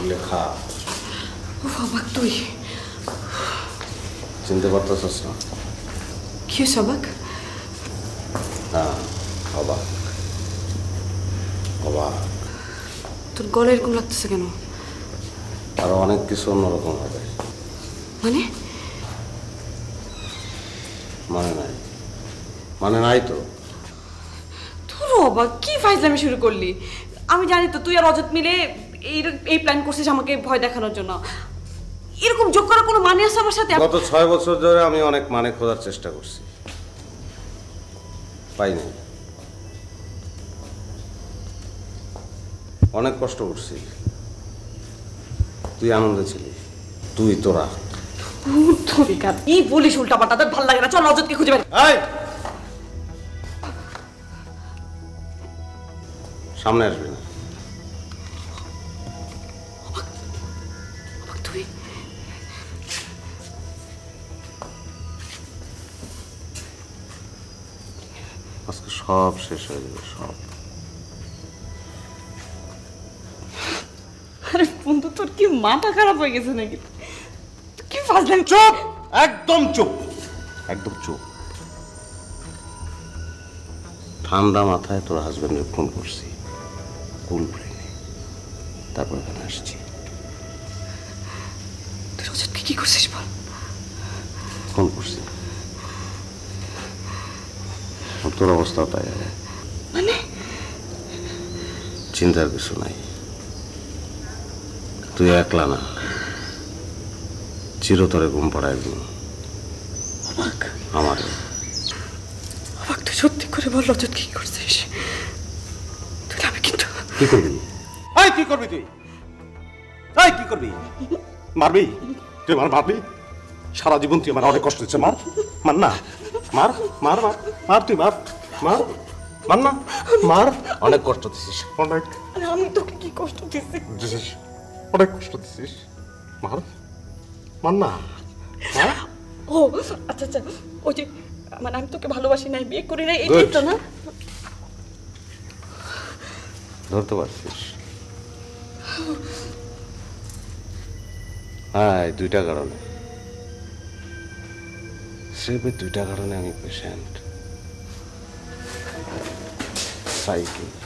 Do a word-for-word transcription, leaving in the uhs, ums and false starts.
লেখা। অবাক তুই চিনতে পারতেছিস না? কি অবাক? হ্যাঁ অবাক অবাক। তোর গলা এরকম লাগতেছে কেন? আরো অনেক কিছু অন্যরকম হবে। মানে? মানে নাই মানে নাই তো। তোর অবাক কি ফাইজলামি শুরু করলি? আমি জানি তো তুই আর অজত মিলে এই এই প্ল্যান করছিস আমাকে ভয় দেখানোর জন্য। এরকম যোগ করার কোনো মানে আছে আমার সাথে? গত ছয় বছর ধরে আমি অনেক মানে খোঁজার চেষ্টা করছি, পাইনি। অনেক কষ্ট করছি। তুই আনন্দে ছিলি, তুই তোরা। কি বলিস উল্টা পাল্টা? তোর ভালো লাগে না, চল অজতকে খুঁজে বের। সামনে আসবি না। তুই আজকে সব শেষ হয়ে যাবে, সব। আরে বন্ধু, তোর কি মাথা খারাপ হয়ে গেছে নাকি? কি ফাজলামি! চুপ, একদম চুপ, একদম চুপ। ঠান্ডা মাথায় তোর হাজবেন্ডের ফোন করছি, কুল ব্রেনে, তারপর এখানে আসছি। তুই রজতকে কি করছিস বল? ফোন করছি। তোর অবস্থাও তাই হবে। মানে? চিন্তার কিছু নাই। তুই একলা না, চিরতরে ঘুম পড়ায় দিন আমার। অবাক, তুই সত্যি করে বল রজত কি করছিস? তুই আমি কিন্তু কি করবি? এই কি করবি তুই? এই কি করবি? মারবি? তুই আমার মারবি? সারা জীবন তুই আমার অনেক কষ্ট দিচ্ছে। মার, মার না, মার মার মার মার, তুই মার, মার, মার না, মার। অনেক কষ্ট দিছিস, অনেক। আমি তোকে কি কষ্ট দিচ্ছি? দিছিস, অনেক কষ্ট দিছিস। মার, মার না, মার। ও আচ্ছা আচ্ছা, ওই যে মানে আমি তোকে ভালোবাসি নাই, বিয়ে করি নাই, এইটাই তো না? ধরতে পারছিস? হ্যাঁ, দুইটা কারণে। স্রেফের দুইটা কারণে আমি পেশেন্ট। সাইকি